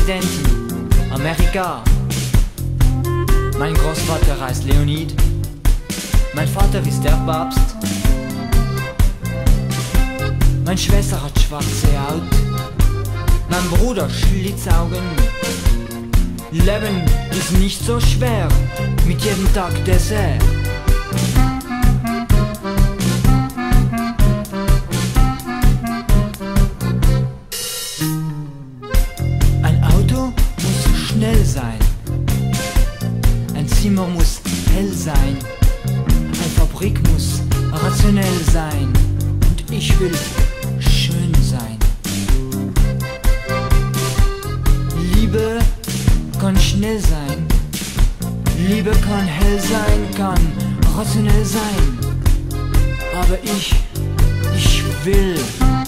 Präsidentin, Amerika. Mein Großvater heißt Leonid. Mein Vater ist der Papst. Meine Schwester hat schwarze Haut. Mein Bruder Schlitzaugen. Leben ist nicht so schwer, mit jedem Tag Dessert. Ein Auto muss schnell sein. Ein Zimmer muss hell sein. Eine Fabrik muss rationell sein. Und ich will schön sein. Liebe kann schnell sein. Liebe kann hell sein, kann rationell sein. Aber ich will